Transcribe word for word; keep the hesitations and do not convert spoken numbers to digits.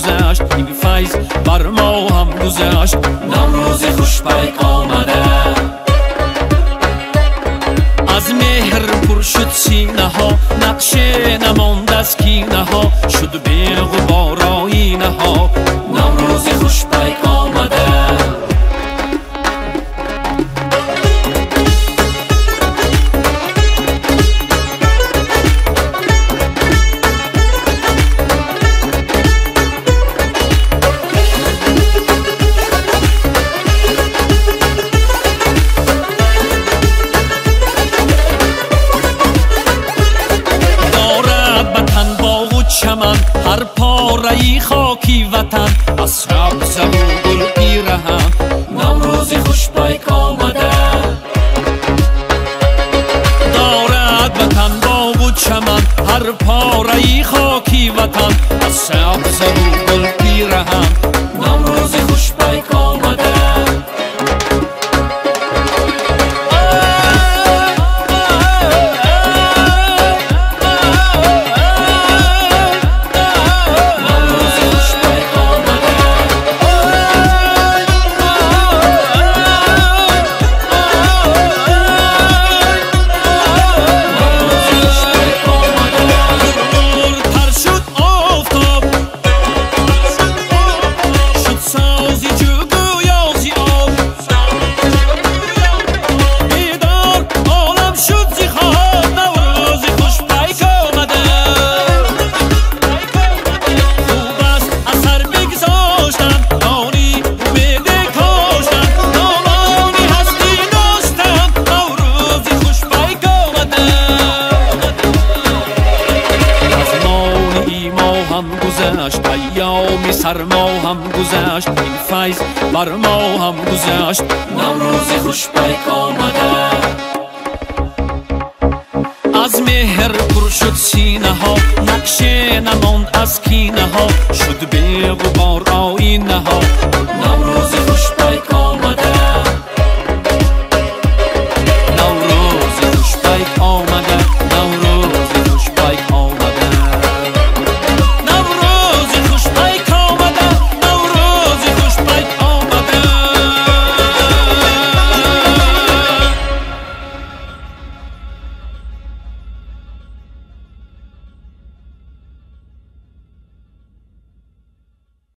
گذشت، این فیض بر ما هم گذشت. نوروز خوش پیک آمده، از مهر پر شد سینه ها، نقشه نماند از کینه ها، شد به غبار آینه ها. نوروز خوش پیک آمده، هر پاره خاکی وطن، از سبز و گل پیرهن. نوروز خوش پیک آمده، دارد وطن باغ و چمن، هر پاره خاکی وطن، از سبز و گل پیرهن. نوروز خوش پیک آمده، ایام سرما هم گذشت، این فیض بر ما هم گذشت. نوروز خوش پیک آمده، از مهر پر شد سینه ها، نقشه نماند از کینه ها، شد به غبار آینه ها. نوروز